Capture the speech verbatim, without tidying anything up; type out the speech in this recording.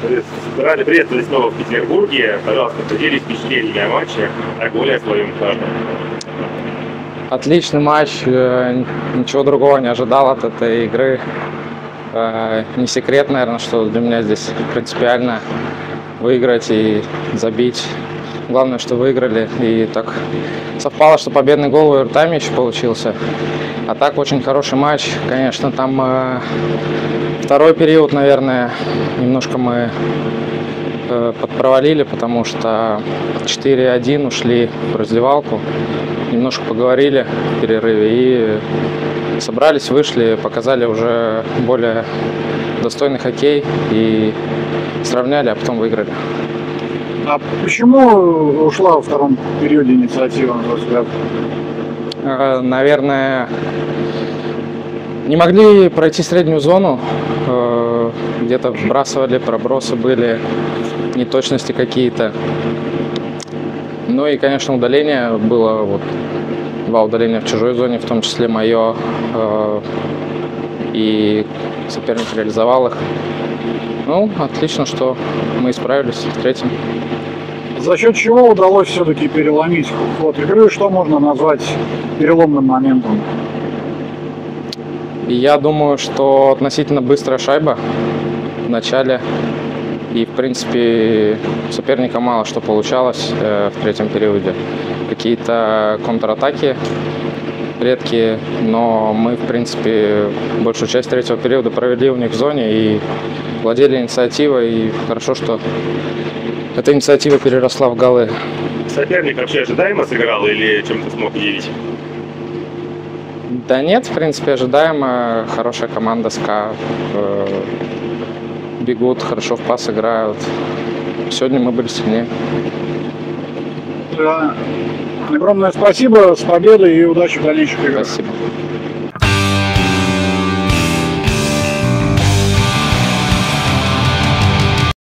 Рады приветствовать снова в Петербурге. Пожалуйста, поделитесь впечатлениями о матче, а более о своем каждом. Отличный матч, ничего другого не ожидал от этой игры. Не секрет, наверное, что для меня здесь принципиально выиграть и забить. Главное, что выиграли. И так совпало, что победный гол в овертайме еще получился. А так очень хороший матч. Конечно, там э, второй период, наверное, немножко мы э, подпровалили, потому что четыре один ушли в раздевалку. Немножко поговорили в перерыве и собрались, вышли, показали уже более достойный хоккей и сравняли, а потом выиграли. А почему ушла во втором периоде инициатива, на твой взгляд? Наверное, не могли пройти среднюю зону, где-то вбрасывали, пробросы были, неточности какие-то. Ну и, конечно, удаление было, вот, два удаления в чужой зоне, в том числе мое, и соперник реализовал их. Ну, отлично, что мы исправились в третьем. За счет чего удалось все-таки переломить ход игры? Что можно назвать переломным моментом? Я думаю, что относительно быстрая шайба в начале. И, в принципе, у соперника мало что получалось э, в третьем периоде. Какие-то контратаки редкие, но мы, в принципе, большую часть третьего периода провели у них в зоне и владели инициативой. И хорошо, что эта инициатива переросла в голы. Соперник вообще ожидаемо сыграл или чем-то смог удивить? Да нет, в принципе, ожидаемо. Хорошая команда СКА. Э, бегут, хорошо в пас играют. Сегодня мы были сильнее. Да. Огромное спасибо, с победой и удачи в дальнейших играх. Спасибо.